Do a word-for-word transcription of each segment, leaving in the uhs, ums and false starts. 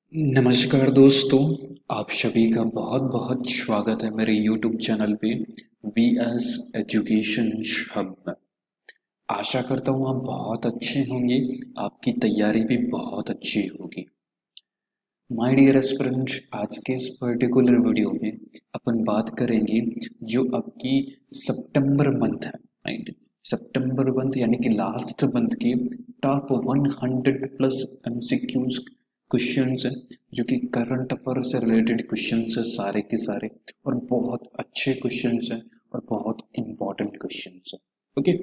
नमस्कार दोस्तों, आप सभी का बहुत बहुत स्वागत है मेरे यूट्यूब चैनल पे वी एस एजुकेशन हब में। आशा करता हूँ आप बहुत अच्छे होंगे, आपकी तैयारी भी बहुत अच्छी होगी। माय डियर एस्पिरेंट्स, आज के इस पर्टिकुलर वीडियो में अपन बात करेंगे जो आपकी सितंबर मंथ है, राइट। सितंबर मंथ यानी कि लास्ट मंथ के top hundred plus MCQs questions हैं, जो कि करंट अफेयर से रिलेटेड क्वेश्चंस हैं सारे के सारे, और बहुत अच्छे क्वेश्चंस हैं और बहुत इंपॉर्टेंट क्वेश्चंस हैं। ओके,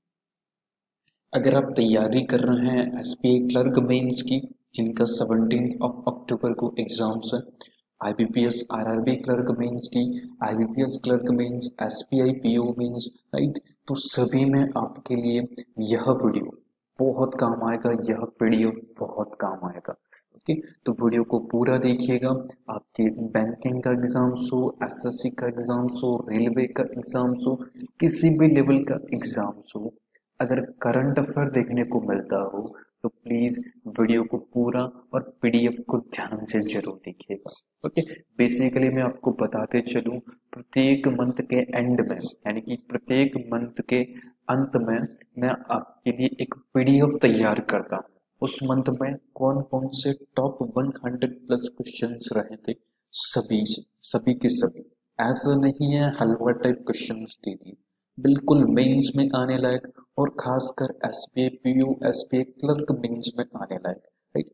अगर आप तैयारी कर रहे हैं एसबीआई क्लर्क मेंस की, जिनका सेवनटीन ऑफ अक्टूबर को एग्जाम्स है, आईबीपीएस आरआरबी क्लर्क मेंस की, IBPS clerk mains, SBI PO mains, right. तो सभी में आपके लिए यह वीडियो बहुत काम आएगा, यह पीडीएफ बहुत काम आएगा। ओके, तो वीडियो को पूरा देखिएगा। आपके बैंकिंग का एग्जाम्स हो, एसएससी का एग्जाम्स हो, रेलवे का एग्जाम्स हो, किसी भी लेवल का एग्जाम्स हो, अगर करंट अफेयर देखने को मिलता हो तो प्लीज वीडियो को पूरा और पीडीएफ को ध्यान से जरूर देखिएगा। ओके, बेसिकली मैं आपको बताते चलूं, प्रत्येक मंथ के एंड में यानी कि प्रत्येक मंथ के अंत में मैं आपके लिए एक पीडीएफ तैयार करता हूं। उस मंथ में कौन कौन से टॉप हंड्रेड प्लस क्वेश्चंस रहे थे, सभी से सभी के सभी। ऐसा नहीं है हलवा टाइप क्वेश्चंस दे दिए, बिल्कुल मेंस में आने लायक, और खासकर SBI PO SBI clerk mains में आने लायक, राइट।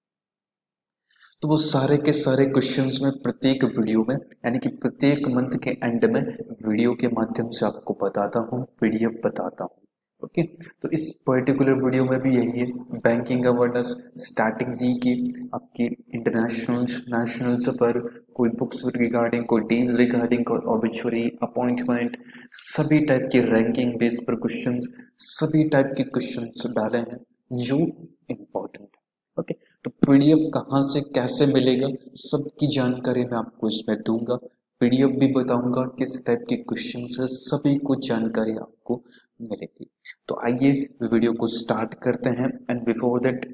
तो वो सारे के सारे क्वेश्चंस में प्रत्येक वीडियो में यानी कि प्रत्येक मंथ के एंड में वीडियो के माध्यम से आपको बताता हूँ, पीडीएफ बताता हूँ। ओके, तो इस पर्टिकुलर वीडियो में भी यही है, बैंकिंग अवेयरनेस, स्टैटिक जी की, आपकी इंटरनेशनल नेशनल पर कोई बुक्स रिगार्डिंग, कोई डीज रिगार्डिंग, कोई ऑबिचुरी अपॉइंटमेंट, सभी टाइप की रैंकिंग बेस पर क्वेश्चंस, सभी टाइप के क्वेश्चंस डाले हैं जो इम्पोर्टेंट है। ओके, तो पीडीएफ कहाँ से कैसे मिलेगा, सबकी जानकारी मैं आपको इसमें दूंगा। पीडीएफ भी बताऊंगा किस टाइप के क्वेश्चन है, सभी कुछ जानकारी आपको मिलेगी। तो आइए वीडियो को स्टार्ट करते हैं। एंड बिफोर दैट,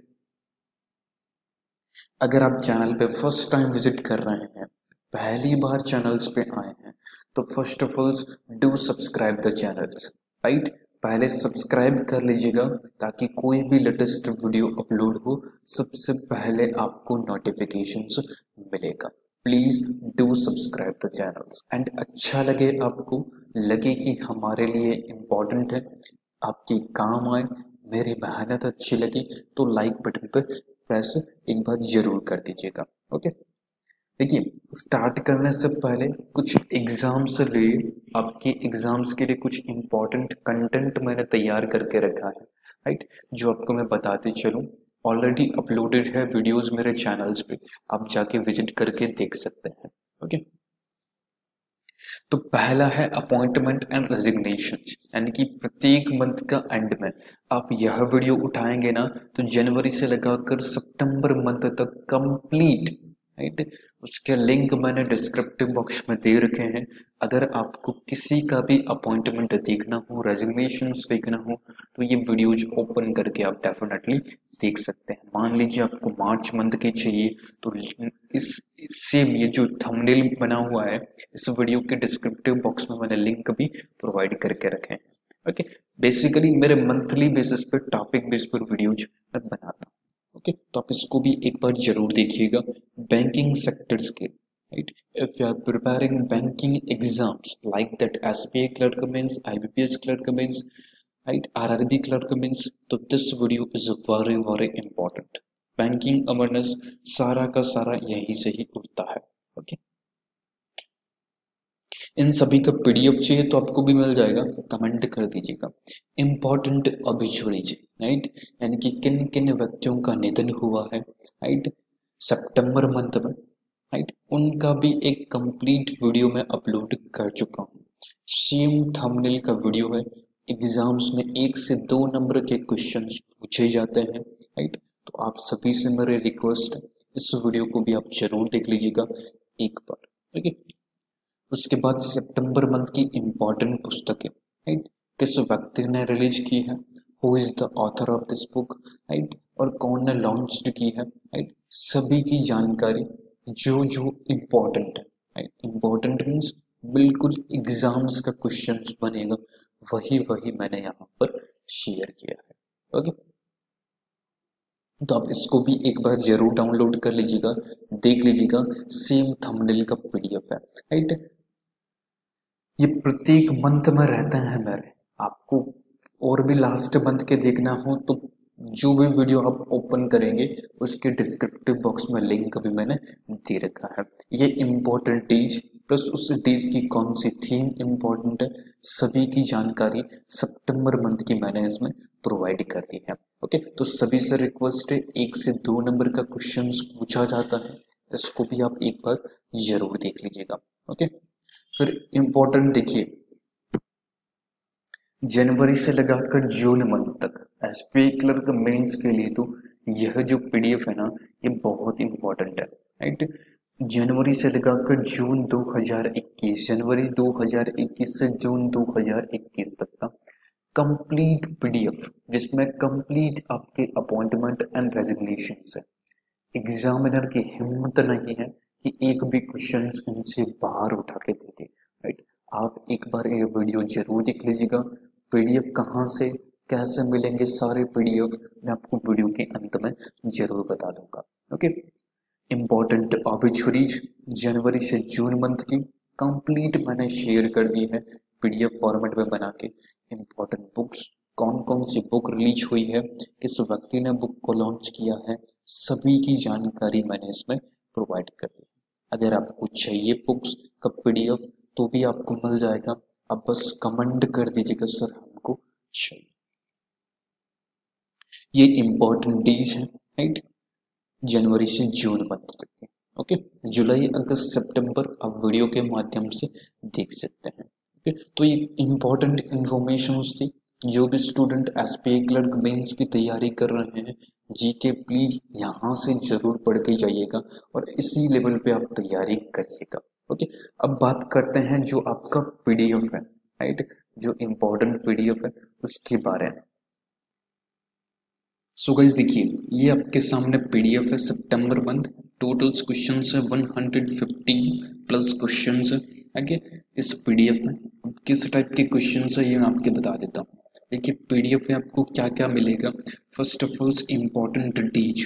अगर आप चैनल पे फर्स्ट टाइम विजिट कर रहे हैं, पहली बार चैनल्स पे आए हैं, तो first of all do subscribe the channels, right. पहले सब्सक्राइब कर लीजिएगा ताकि कोई भी लेटेस्ट वीडियो अपलोड हो सबसे पहले आपको नोटिफिकेशंस मिलेगा। Please do subscribe the channels. And अच्छा लगे आपको, लगे कि हमारे लिए इम्पोर्टेंट है, आपके काम आए, मेरी मेहनत अच्छी लगी, तो लाइक बटन पर प्रेस एक बार जरूर कर दीजिएगा। ओके, देखिए, स्टार्ट करने से पहले कुछ एग्जाम्स से लिए आपके एग्जाम्स के लिए कुछ इंपॉर्टेंट कंटेंट मैंने तैयार करके रखा है, राइट, जो आपको मैं बताते चलूं। ऑलरेडी अपलोडेड है वीडियोस मेरे चैनल्स पे, आप जाके विजिट करके देख सकते हैं। ओके, तो पहला है अपॉइंटमेंट एंड रेजिग्नेशन, यानी कि प्रत्येक मंथ का एंड में आप यह वीडियो उठाएंगे ना, तो जनवरी से लगाकर सितंबर मंथ तक कंप्लीट, राइट। उसके लिंक मैंने डिस्क्रिप्टिव बॉक्स में दे रखे हैं। अगर आपको किसी का भी अपॉइंटमेंट देखना हो, रेजिग्नेशन देखना हो, तो ये वीडियोज ओपन करके आप डेफिनेटली देख सकते हैं। मान लीजिए आपको मार्च मंथ की चाहिए, तो इस सेम ये जो थंबनेल बना हुआ है, इस वीडियो के डिस्क्रिप्टिव बॉक्स में मैंने लिंक भी प्रोवाइड करके रखे हैं। ओके, बेसिकली मेरे मंथली बेसिस पे टॉपिक बेस पर वीडियोज मैं बनाता हूँ। ओके, तो आप इसको भी एक बार जरूर देखिएगा। बैंकिंग सेक्टर्स के, right, if you are preparing banking exams like that SBI clerk mains, IBPS clerk mains, right, RRB clerk mains, तो this video is very very important. Banking awareness सारा का सारा यहीं से ही उठता है। ओके, इन सभी का पीडीएफ चाहिए तो आपको भी मिल जाएगा, कमेंट कर दीजिएगा। इम्पोर्टेंट ऑब्ituaries, राइट, यानी कि किन किन व्यक्तियों का निधन हुआ है, राइट, सितंबर मंथ में, राइट, उनका भी एक कंप्लीट वीडियो में अपलोड कर चुका हूँ। सेम थंबनेल का वीडियो है। एग्जाम्स में एक से दो नंबर के क्वेश्चंस पूछे जाते हैं, राइट। तो आप सभी से मेरे रिक्वेस्ट है, इस वीडियो को भी आप जरूर देख लीजिएगा एक बार। ठीक है, उसके बाद सितंबर मंथ की इंपॉर्टेंट पुस्तकें, राइट, किस व्यक्ति ने रिलीज की है, who is the author of this book, right, और कौन ने लॉन्च की है, राइट, सभी की जानकारी जो जो इम्पोर्टेंट है, इम्पोर्टेंट मीन्स बिल्कुल एग्जाम्स का क्वेश्चंस बनेगा, वही वही मैंने यहाँ पर शेयर किया है। ओके, तो आप इसको भी एक बार जरूर डाउनलोड कर लीजिएगा, देख लीजिएगा, सेम थंबनेल का पीडीएफ है, राइट। ये प्रत्येक मंथ में रहते हैं मेरे, आपको और भी लास्ट मंथ के देखना हो तो जो भी वीडियो आप ओपन करेंगे उसके डिस्क्रिप्टिव बॉक्स में लिंक भी मैंने दे रखा है। ये इम्पोर्टेंट डेज प्लस उस डेज की कौन सी थीम इम्पोर्टेंट है, सभी की जानकारी सितंबर मंथ की मैंने इसमें प्रोवाइड कर दी है। ओके, तो सभी से रिक्वेस्ट है, एक से दो नंबर का क्वेश्चन पूछा जाता है, इसको भी आप एक बार जरूर देख लीजिएगा। ओके, फिर इम्पोर्टेंट देखिए, जनवरी से लगाकर जून मंथ तक एसपीआई क्लर्क मेंस के लिए तो यह जो पीडीएफ है ना, ये बहुत इंपॉर्टेंट है, राइट। जनवरी से लगाकर जून दो हज़ार इक्कीस, जनवरी दो हज़ार इक्कीस से जून दो हज़ार इक्कीस तक का कंप्लीट पीडीएफ, जिसमें कंप्लीट आपके अपॉइंटमेंट एंड रेजिग्नेशन है। एग्जामिनर की हिम्मत नहीं है कि एक भी क्वेश्चन इनसे बाहर उठा के दे दे, राइट। आप एक बार ये वीडियो जरूर देख लीजिएगा। पीडीएफ कहाँ से कैसे मिलेंगे सारे पीडीएफ मैं आपको वीडियो के अंत में जरूर बता दूंगा। ओके, इम्पोर्टेंट ऑब्ituaries जनवरी से जून मंथ की कंप्लीट मैंने शेयर कर दी है पीडीएफ फॉर्मेट में बना के। इम्पोर्टेंट बुक्स, कौन कौन सी बुक रिलीज हुई है, किस व्यक्ति ने बुक को लॉन्च किया है, सभी की जानकारी मैंने इसमें प्रोवाइड कर दी। अगर आपको चाहिए बुक्स का पीडीएफ तो भी आपको मिल जाएगा, अब बस कमेंट कर दीजिएगा सर हमको चाहिए। ये इम्पोर्टेंट डेज है, राइट, जनवरी से जून मंथ तक के। ओके, जुलाई अगस्त सितंबर आप वीडियो के माध्यम से देख सकते हैं। ओके, तो ये इम्पोर्टेंट इंफॉर्मेशन थी। जो भी स्टूडेंट एसपीआई क्लर्क मेंस की तैयारी कर रहे हैं, जीके प्लीज यहाँ से जरूर पढ़ के जाइएगा और इसी लेवल पे आप तैयारी करिएगा। ओके, अब बात करते हैं जो आपका पीडीएफ है, राइट, जो इम्पोर्टेंट पीडीएफ है उसके बारे में। सो गाइस देखिए, ये आपके सामने पीडीएफ है सितंबर मंथ, टोटल क्वेश्चन है एक सौ पंद्रह प्लस क्वेश्चन है। आगे इस पीडीएफ में किस टाइप के क्वेश्चन है ये मैं आपके बता देता हूँ। देखिए पीडीएफ में आपको क्या क्या मिलेगा। First of all important days,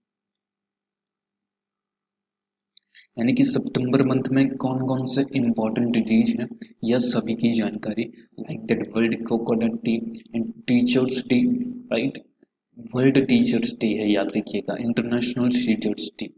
यानी कि सितंबर मंथ में कौन कौन से इम्पोर्टेंट डेज हैं यह सभी की जानकारी, like that world coconut day and teachers day, right, world teachers day है, याद रखिएगा, इंटरनेशनल टीचर्स डे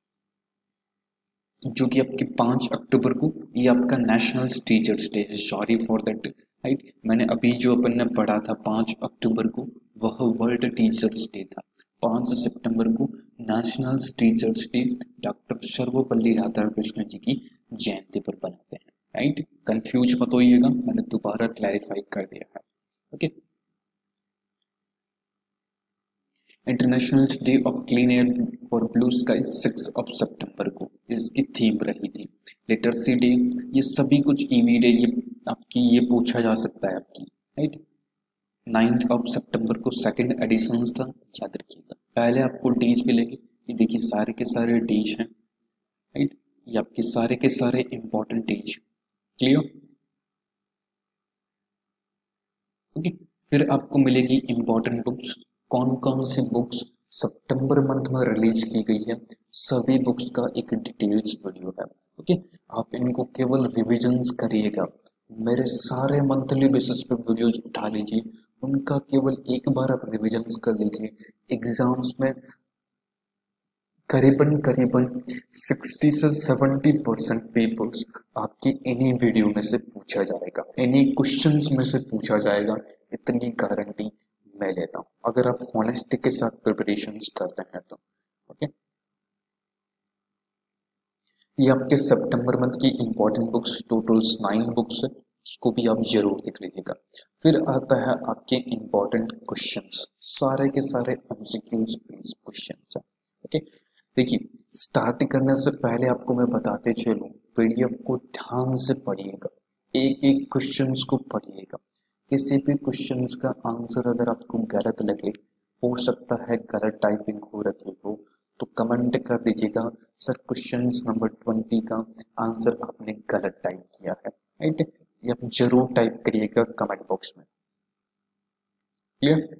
जो कि आपके पाँच अक्टूबर को, ये आपका नेशनल टीचर्स डे है, सॉरी फॉर दैट, राइट। मैंने अभी जो अपन ने पढ़ा था पाँच अक्टूबर को वह वर्ल्ड टीचर्स डे था। पाँच सितंबर को national teachers day doctor Sarvepalli Radhakrishnan ji की जयंती पर बनाते हैं, राइट। कंफ्यूज मत होइएगा, मैंने दोबारा क्लैरिफाई कर दिया है। Okay, international day of clean air for blue sky six of सितंबर को इसकी थीम रही थी। लिटरेसी डे, ये सभी कुछ ईवी डे ये आपकी ये पूछा जा सकता है आपकी, राइट। नाइन्थ ऑफ सितंबर को सेकंड एडिशन था, याद रखिएगा। पहले आपको डेज मिलेंगे, ये देखिए सारे के सारे डेज हैं, राइट, ये आपके सारे के सारे इंपॉर्टेंट डेज, क्लियर। ओके, फिर आपको मिलेगी इंपॉर्टेंट बुक्स, कौन कौन सी बुक्स सितंबर मंथ में रिलीज की गई है, सभी बुक्स का एक डिटेल्स वीडियो है। ओके, आप इनको केवल रिविजन्स करिएगा, मेरे सारे मंथली बेसिस पे वीडियोज उठा लीजिए, उनका केवल एक बार आप रिविजन्स कर लीजिए। एग्जाम्स में करीबन करीबन साठ से सत्तर परसेंट पेपर्स आपके इन्हीं वीडियो में से पूछा जाएगा, इन्हीं क्वेश्चंस में से पूछा जाएगा, इतनी गारंटी मैं लेता हूँ, अगर आप होनेस्टी के साथ प्रिपरेशन करते हैं तो। ओके, ये आपके सितंबर मंथ की important books, total nine books है, इसको भी आप जरूर देख लीजिएगा। फिर आता है आपके इंपॉर्टेंट क्वेश्चंस, सारे के सारे एमसीक्यूज बेस्ड क्वेश्चंस है। ओके, देखिए स्टार्ट करने से पहले आपको मैं बताते चलूं, पीडीएफ को ध्यान से पढ़िएगा, एक एक क्वेश्चंस को पढ़िएगा। किसी भी क्वेश्चंस का आंसर अगर आपको गलत लगे, हो सकता है गलत टाइपिंग हो रखी हो, तो कमेंट कर दीजिएगा सर क्वेश्चन नंबर ट्वेंटी का आंसर आपने गलत टाइप किया है, राइट। ये आप जरूर टाइप करिएगा कमेंट बॉक्स में। क्लियर।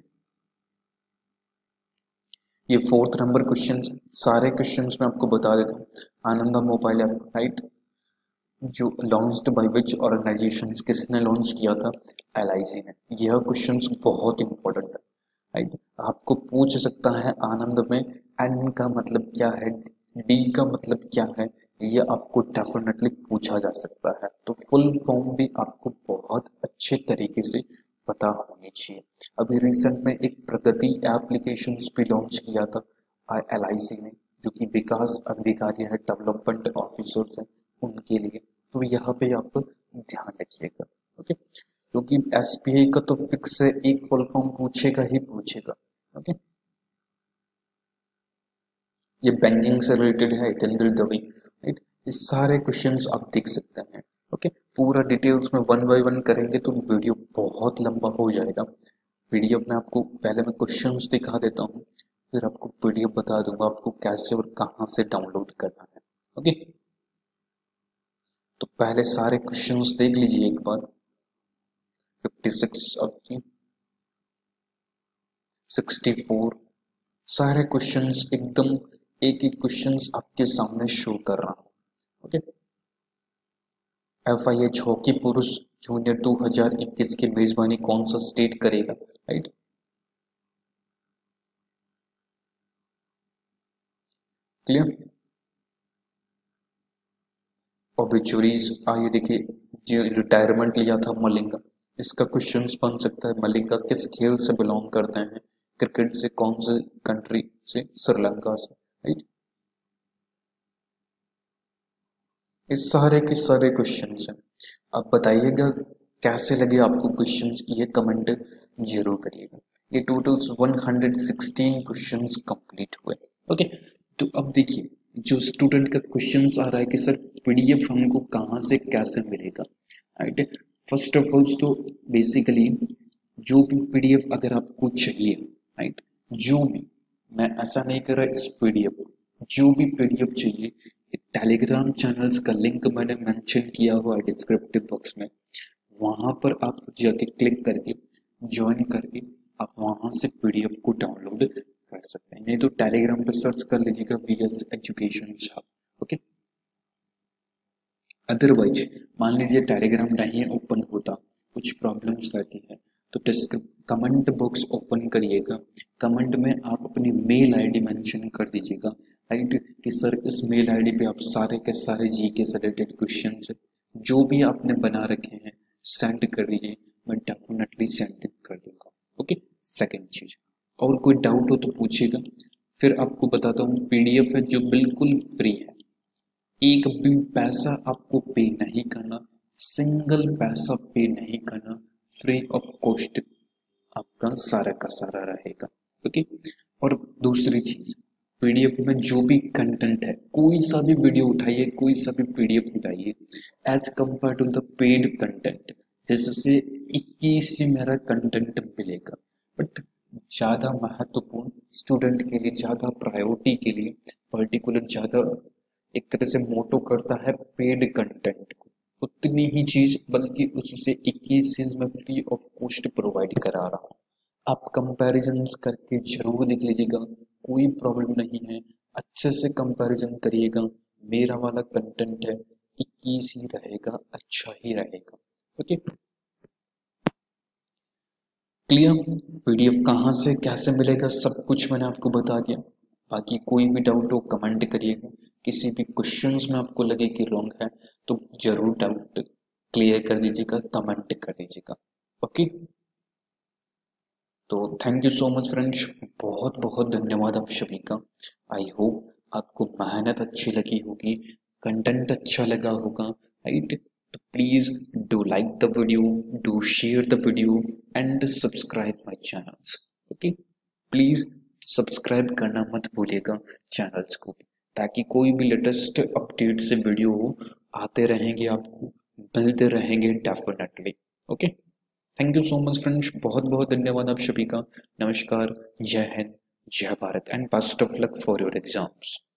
ये फोर्थ नंबर क्वेश्चन, सारे क्वेश्चंस मैं आपको बता देता हूँ। आनंदा मोबाइल ऐप, राइट, जो लॉन्च्ड बाय विच ऑर्गेनाइजेशन, किसने लॉन्च किया था? एल आई सी ने। यह क्वेश्चंस बहुत इंपॉर्टेंट है, राइट। आपको पूछ सकता है आनंद में एन का मतलब क्या है, डी का मतलब क्या है, ये आपको डेफिनेटली पूछा जा सकता है। तो फुल फॉर्म भी आपको बहुत अच्छे तरीके से पता होनी चाहिए। अभी रिसेंट में एक प्रगति एप्लीकेशन भी लॉन्च किया था एल आई सी ने, जो कि विकास अधिकारी है, डेवलपमेंट ऑफिसर्स है, उनके लिए। तो यहाँ पे आप ध्यान रखिएगा, ओके। क्योंकि एस बी आई का तो फिक्स है, एक फुल फॉर्म पूछेगा ही पूछेगा, ओके। ये बैंकिंग से रिलेटेड है, हितेंद्र दवे, राइट। ये सारे क्वेश्चंस आप देख सकते हैं, ओके। पूरा डिटेल्स में वन बाय वन करेंगे तो वीडियो बहुत लंबा हो जाएगा। पीडीएफ में आपको पहले मैं क्वेश्चंस दिखा देता हूँ, फिर आपको पीडीएफ बता दूंगा आपको कैसे और कहाँ से डाउनलोड करना है, ओके। तो पहले सारे क्वेश्चंस देख लीजिए एक बार। फिफ्टी सिक्स आपकी सिक्सटी फोर, सारे क्वेश्चंस एकदम एक एक क्वेश्चंस आपके सामने शो कर रहा हूं, okay. F I H hockey पुरुष जूनियर दो हज़ार इक्कीस की मेजबानी कौन सा स्टेट करेगा, राइट। क्लियर। ऑब्ituaries आइए देखिए, जो रिटायरमेंट लिया था मलिंगा, इसका क्वेश्चन बन सकता है मलिंगा किस खेल से बिलोंग करते हैं? क्रिकेट से, कौन से कंट्री से? श्रीलंका से, राइट। इस सारे के सारे क्वेश्चंस हैं। अब बताइएगा कैसे लगे आपको क्वेश्चंस, ये कमेंट जरूर करिएगा। ये टोटल एक सौ सोलह क्वेश्चंस कंप्लीट हुए, ओके। तो अब देखिए, जो स्टूडेंट का क्वेश्चंस आ रहा है कि सर पीडीएफ हमको कहाँ से कैसे मिलेगा, राइट। फर्स्ट ऑफ ऑल तो बेसिकली जो भी पीडीएफ अगर आपको चाहिए, राइट, जो भी, मैं ऐसा नहीं कर रहा इस पीडीएफ, जो भी पीडीएफ चाहिए, टेलीग्राम चैनल्स का लिंक मैंने मेंशन किया हुआ है डिस्क्रिप्टिव बॉक्स में, वहां पर आप जाके क्लिक करके ज्वाइन करके आप वहां से पीडीएफ को डाउनलोड कर सकते हैं। नहीं तो टेलीग्राम पे सर्च कर लीजिएगा V S education hub, okay. Otherwise मान लीजिए टेलीग्राम नहीं ओपन होता, कुछ प्रॉब्लम्स रहती है, तो डिस्क्रिप कमेंट बॉक्स ओपन करिएगा। कमेंट में आप अपनी मेल आईडी मेंशन कर दीजिएगा, राइट, कि सर इस मेल आईडी पे आप सारे के सारे जीके से रिलेटेड क्वेश्चंस जो भी आपने बना रखे हैं सेंड कर दीजिए, मैं डेफिनेटली सेंड कर दूंगा, ओके। सेकंड चीज, और कोई डाउट हो तो पूछिएगा। फिर आपको बताता हूँ पीडीएफ है जो बिल्कुल फ्री है, एक भी पैसा आपको पे नहीं करना, सिंगल पैसा पे नहीं करना, फ्री ऑफ कॉस्ट आपका सारा का सारा रहेगा, ओके। और दूसरी चीज, पीडीएफ में जो भी कंटेंट है, कोई सा भी वीडियो उठाइए, कोई सा भी पीडीएफ उठाइए, as compared to the paid content, जैसे इक्कीस से मेरा कंटेंट मिलेगा, बट ज्यादा महत्वपूर्ण स्टूडेंट के लिए, ज्यादा प्रायोरिटी के लिए, पर्टिकुलर ज्यादा एक तरह से मोटो करता है पेड कंटेंट को, उतनी ही चीज बल्कि उससे इक्कीस चीज में फ्री ऑफ कॉस्ट प्रोवाइड करा रहा हूँ। आप कंपैरिजन करके जरूर देख लीजिएगा, कोई प्रॉब्लम नहीं है, अच्छे से कंपैरिजन करिएगा। मेरा वाला कंटेंट है, इक्कीस ही रहेगा, अच्छा ही रहेगा, ओके। क्लियर। पीडीएफ कहाँ से कैसे मिलेगा सब कुछ मैंने आपको बता दिया। बाकी कोई भी डाउट हो कमेंट करिएगा, किसी भी क्वेश्चंस में आपको लगे कि रॉन्ग है तो जरूर डाउट क्लियर कर दीजिएगा, कमेंट कर दीजिएगा, ओके। तो thank you so much friends, बहुत बहुत धन्यवाद आप सभी का। आई होप आपको मेहनत अच्छी लगी होगी, कंटेंट अच्छा लगा होगा, राइट। तो please do like the video, do share the video and subscribe my channels, okay. Please subscribe करना मत भूलिएगा चैनल्स को, ताकि कोई भी लेटेस्ट अपडेट से वीडियो आते रहेंगे, आपको मिलते रहेंगे definitely, okay. Thank you so much friends, बहुत बहुत धन्यवाद आप सभी का। नमस्कार, जय हिंद, जय Bharat and best of luck for your exams.